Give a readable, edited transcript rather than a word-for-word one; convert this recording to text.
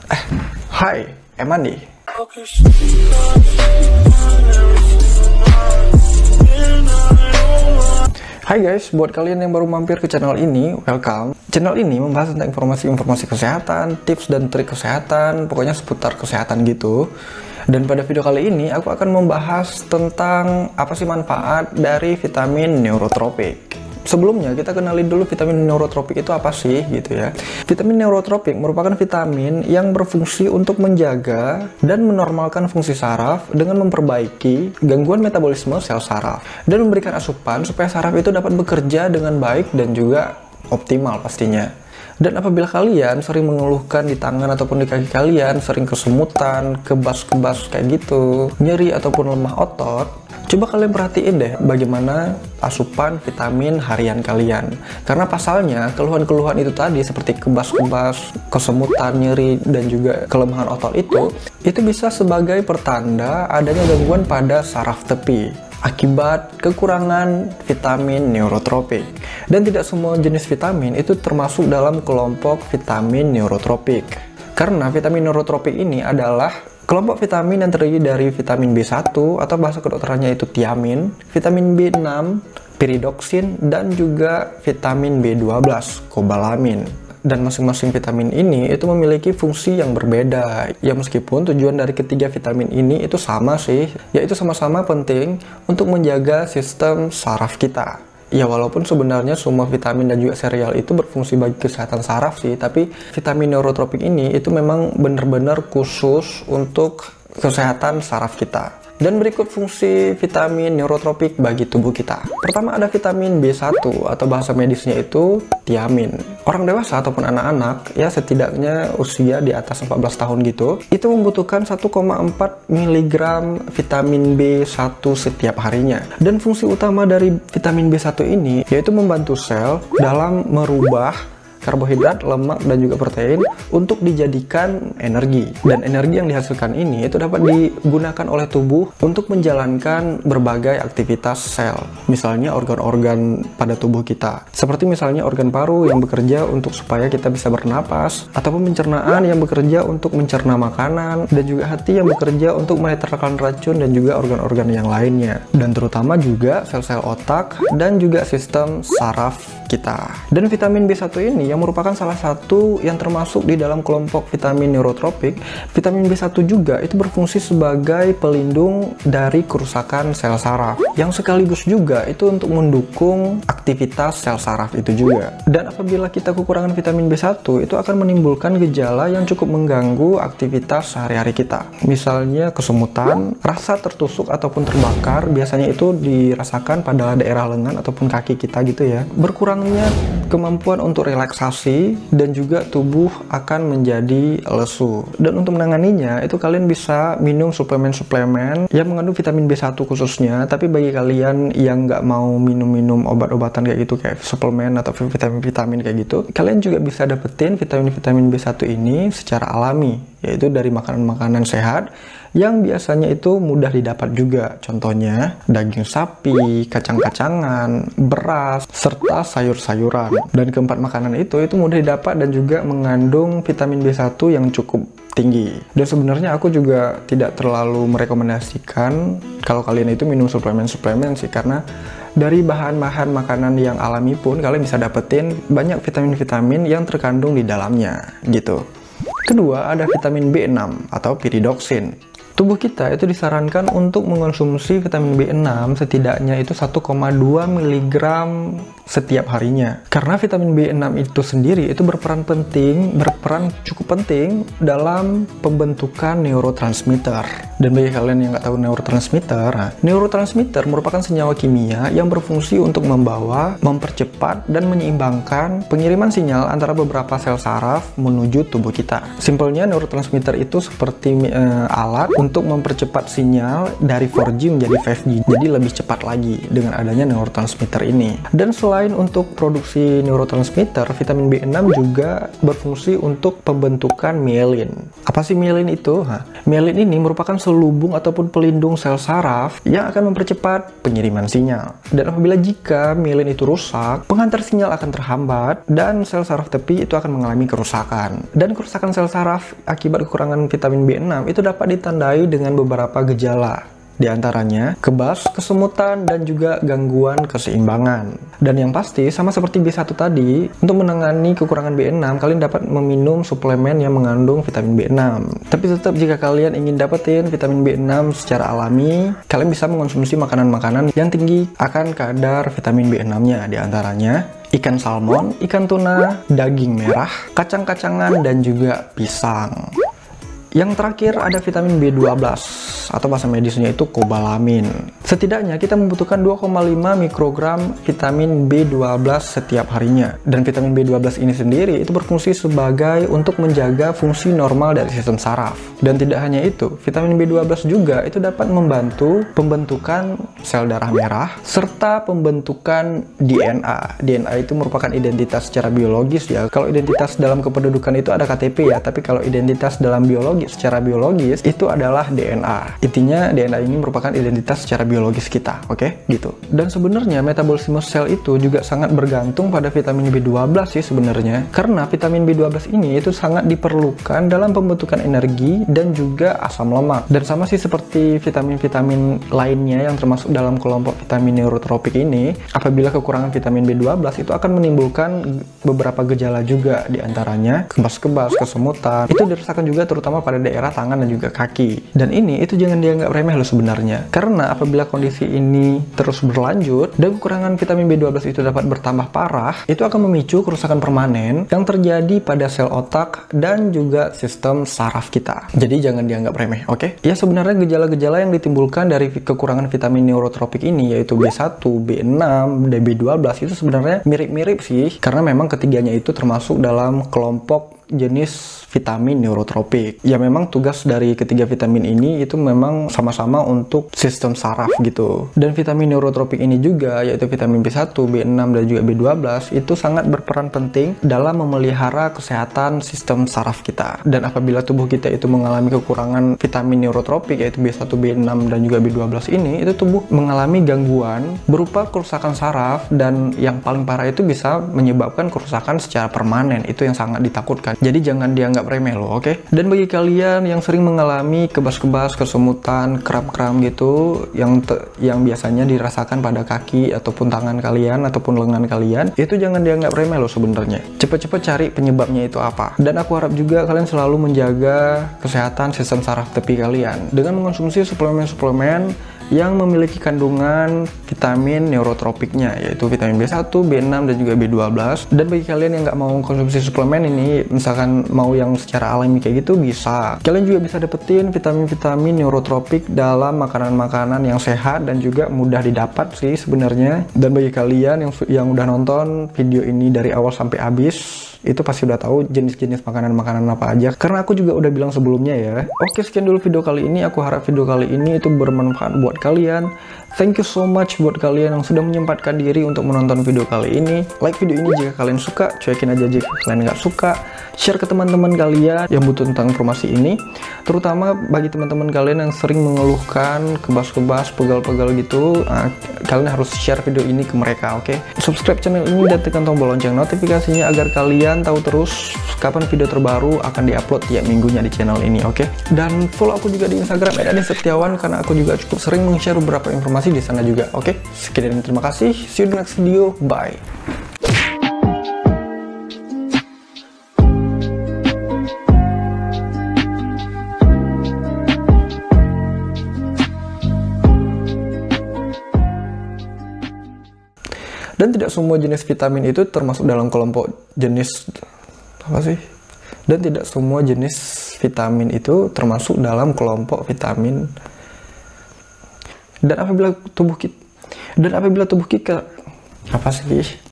Hai, Emandi. Hai guys, buat kalian yang baru mampir ke channel ini, welcome. Channel ini membahas tentang informasi-informasi kesehatan, tips dan trik kesehatan, pokoknya seputar kesehatan gitu. Dan pada video kali ini, aku akan membahas tentang apa sih manfaat dari vitamin neurotropik. Sebelumnya, kita kenalin dulu vitamin neurotropik itu apa sih, gitu ya. Vitamin neurotropik merupakan vitamin yang berfungsi untuk menjaga dan menormalkan fungsi saraf dengan memperbaiki gangguan metabolisme sel saraf dan memberikan asupan supaya saraf itu dapat bekerja dengan baik dan juga optimal pastinya. Dan apabila kalian sering mengeluhkan di tangan ataupun di kaki kalian, sering kesemutan, kebas-kebas kayak gitu, nyeri ataupun lemah otot, coba kalian perhatiin deh bagaimana asupan vitamin harian kalian. Karena pasalnya keluhan-keluhan itu tadi seperti kebas-kebas, kesemutan, nyeri, dan juga kelemahan otot itu bisa sebagai pertanda adanya gangguan pada saraf tepi akibat kekurangan vitamin neurotropik. Dan tidak semua jenis vitamin itu termasuk dalam kelompok vitamin neurotropik. Karena vitamin neurotropik ini adalah kelompok vitamin yang terdiri dari vitamin B1 atau bahasa kedokterannya itu thiamin, vitamin B6, pyridoxine, dan juga vitamin B12, cobalamin. Dan masing-masing vitamin ini itu memiliki fungsi yang berbeda. Ya meskipun tujuan dari ketiga vitamin ini itu sama sih, yaitu sama-sama penting untuk menjaga sistem saraf kita. Ya walaupun sebenarnya semua vitamin dan juga sereal itu berfungsi bagi kesehatan saraf sih, tapi vitamin neurotropik ini itu memang benar-benar khusus untuk kesehatan saraf kita. Dan berikut fungsi vitamin neurotropik bagi tubuh kita. Pertama ada vitamin B1 atau bahasa medisnya itu thiamin. Orang dewasa ataupun anak-anak ya setidaknya usia di atas 14 tahun gitu, itu membutuhkan 1,4 mg vitamin B1 setiap harinya. Dan fungsi utama dari vitamin B1 ini yaitu membantu sel dalam merubah karbohidrat, lemak, dan juga protein untuk dijadikan energi. Dan energi yang dihasilkan ini itu dapat digunakan oleh tubuh untuk menjalankan berbagai aktivitas sel. Misalnya organ-organ pada tubuh kita. Seperti misalnya organ paru yang bekerja untuk supaya kita bisa bernapas, ataupun pencernaan yang bekerja untuk mencerna makanan, dan juga hati yang bekerja untuk menetralkan racun dan juga organ-organ yang lainnya. Dan terutama juga sel-sel otak dan juga sistem saraf kita. Dan vitamin B1 ini yang merupakan salah satu yang termasuk di dalam kelompok vitamin neurotropik. Vitamin B1 juga itu berfungsi sebagai pelindung dari kerusakan sel saraf, yang sekaligus juga itu untuk mendukung aktivitas sel saraf itu juga. Dan apabila kita kekurangan vitamin B1 itu akan menimbulkan gejala yang cukup mengganggu aktivitas sehari-hari kita. Misalnya kesemutan, rasa tertusuk ataupun terbakar, biasanya itu dirasakan pada daerah lengan ataupun kaki kita gitu ya. Berkurangnya kemampuan untuk relaksasi dan juga tubuh akan menjadi lesu. Dan untuk menanganinya itu kalian bisa minum suplemen-suplemen yang mengandung vitamin B1 khususnya. Tapi bagi kalian yang nggak mau minum-minum obat-obatan kayak gitu kayak suplemen atau vitamin-vitamin kayak gitu, kalian juga bisa dapetin vitamin-vitamin B1 ini secara alami, yaitu dari makanan-makanan sehat yang biasanya itu mudah didapat juga. Contohnya daging sapi, kacang-kacangan, beras, serta sayur-sayuran. Dan keempat makanan itu mudah didapat dan juga mengandung vitamin B1 yang cukup tinggi. Dan sebenarnya aku juga tidak terlalu merekomendasikan kalau kalian itu minum suplemen-suplemen sih, karena dari bahan-bahan makanan yang alami pun kalian bisa dapetin banyak vitamin-vitamin yang terkandung di dalamnya gitu. Kedua ada vitamin B6 atau pyridoxine. Tubuh kita itu disarankan untuk mengonsumsi vitamin B6 setidaknya itu 1,2 mg setiap harinya. Karena vitamin B6 itu sendiri itu berperan cukup penting dalam pembentukan neurotransmitter. Dan bagi kalian yang nggak tahu neurotransmitter merupakan senyawa kimia yang berfungsi untuk membawa, mempercepat, dan menyeimbangkan pengiriman sinyal antara beberapa sel saraf menuju tubuh kita. Simpelnya neurotransmitter itu seperti alat untuk mempercepat sinyal dari 4G menjadi 5G, jadi lebih cepat lagi dengan adanya neurotransmitter ini. Dan selain untuk produksi neurotransmitter, vitamin B6 juga berfungsi untuk pembentukan myelin. Apa sih myelin itu? Myelin ini merupakan selubung ataupun pelindung sel saraf yang akan mempercepat pengiriman sinyal. Dan apabila jika myelin itu rusak, pengantar sinyal akan terhambat dan sel saraf tepi itu akan mengalami kerusakan. Dan kerusakan sel saraf akibat kekurangan vitamin B6 itu dapat ditandai dengan beberapa gejala. Di antaranya kebas, kesemutan, dan juga gangguan keseimbangan. Dan yang pasti, sama seperti B1 tadi, untuk menangani kekurangan B6, kalian dapat meminum suplemen yang mengandung vitamin B6. Tapi tetap jika kalian ingin dapetin vitamin B6 secara alami, kalian bisa mengonsumsi makanan-makanan yang tinggi akan kadar vitamin B6-nya. Di antaranya ikan salmon, ikan tuna, daging merah, kacang-kacangan, dan juga pisang. Yang terakhir ada vitamin B12 atau bahasa medisnya itu kobalamin. Setidaknya kita membutuhkan 2,5 mikrogram vitamin B12 setiap harinya. Dan vitamin B12 ini sendiri itu berfungsi sebagai untuk menjaga fungsi normal dari sistem saraf. Dan tidak hanya itu, vitamin B12 juga itu dapat membantu pembentukan sel darah merah serta pembentukan DNA. DNA itu merupakan identitas secara biologis ya. Kalau identitas dalam kependudukan itu ada KTP ya, tapi kalau identitas dalam biologi secara biologis itu adalah DNA. Intinya DNA ini merupakan identitas secara biologis kita, oke? Gitu. Dan sebenarnya metabolisme sel itu juga sangat bergantung pada vitamin B12 sih sebenarnya. Karena vitamin B12 ini itu sangat diperlukan dalam pembentukan energi dan juga asam lemak. Dan sama sih seperti vitamin-vitamin lainnya yang termasuk dalam kelompok vitamin neurotropik ini, apabila kekurangan vitamin B12 itu akan menimbulkan beberapa gejala juga, diantaranya kebas-kebas, kesemutan. Itu dirasakan juga terutama pada daerah tangan dan juga kaki. Dan ini itu jangan dianggap remeh loh sebenarnya. Karena apabila kondisi ini terus berlanjut dan kekurangan vitamin B12 itu dapat bertambah parah, itu akan memicu kerusakan permanen yang terjadi pada sel otak dan juga sistem saraf kita. Jadi jangan dianggap remeh, oke? Ya sebenarnya gejala-gejala yang ditimbulkan dari kekurangan vitamin neurotropik ini yaitu B1, B6, dan B12 itu sebenarnya mirip-mirip sih, karena memang ketiganya itu termasuk dalam kelompok jenis vitamin neurotropik. Ya memang tugas dari ketiga vitamin ini itu memang sama-sama untuk sistem saraf gitu. Dan vitamin neurotropik ini juga yaitu vitamin B1, B6, dan juga B12 itu sangat berperan penting dalam memelihara kesehatan sistem saraf kita. Dan apabila tubuh kita itu mengalami kekurangan vitamin neurotropik yaitu B1, B6, dan juga B12 ini, itu tubuh mengalami gangguan berupa kerusakan saraf dan yang paling parah itu bisa menyebabkan kerusakan secara permanen. Itu yang sangat ditakutkan. Jadi jangan dianggap remeh loh, oke? Dan bagi kalian yang sering mengalami kebas-kebas, kesemutan, kram-kram gitu yang biasanya dirasakan pada kaki ataupun tangan kalian ataupun lengan kalian, itu jangan dianggap remeh loh sebenarnya. Cepet-cepet cari penyebabnya itu apa. Dan aku harap juga kalian selalu menjaga kesehatan sistem saraf tepi kalian dengan mengonsumsi suplemen-suplemen yang memiliki kandungan vitamin neurotropiknya yaitu vitamin B1, B6, dan juga B12. Dan bagi kalian yang nggak mau konsumsi suplemen ini, misalkan mau yang secara alami kayak gitu, bisa. Kalian juga bisa dapetin vitamin-vitamin neurotropik dalam makanan-makanan yang sehat dan juga mudah didapat sih sebenarnya. Dan bagi kalian yang udah nonton video ini dari awal sampai habis, itu pasti udah tahu jenis-jenis makanan-makanan apa aja, karena aku juga udah bilang sebelumnya ya. Oke, sekian dulu video kali ini. Aku harap video kali ini itu bermanfaat buat kalian. Thank you so much buat kalian yang sudah menyempatkan diri untuk menonton video kali ini. Like video ini jika kalian suka, cuekin aja jika kalian nggak suka. Share ke teman-teman kalian yang butuh tentang informasi ini, terutama bagi teman-teman kalian yang sering mengeluhkan kebas-kebas, pegal-pegal gitu. Kalian harus share video ini ke mereka, oke? Subscribe channel ini dan tekan tombol lonceng notifikasinya agar kalian tahu terus kapan video terbaru akan diupload tiap minggunya di channel ini, oke? Dan follow aku juga di Instagram @adisetiawan, karena aku juga cukup sering meng-share beberapa informasi di sana juga, oke? Sekian dan terima kasih. See you in the next video. Bye. Dan tidak semua jenis vitamin itu termasuk dalam kelompok jenis apa sih? Dan tidak semua jenis vitamin itu termasuk dalam kelompok vitamin. Dan apabila tubuh kita apa sih?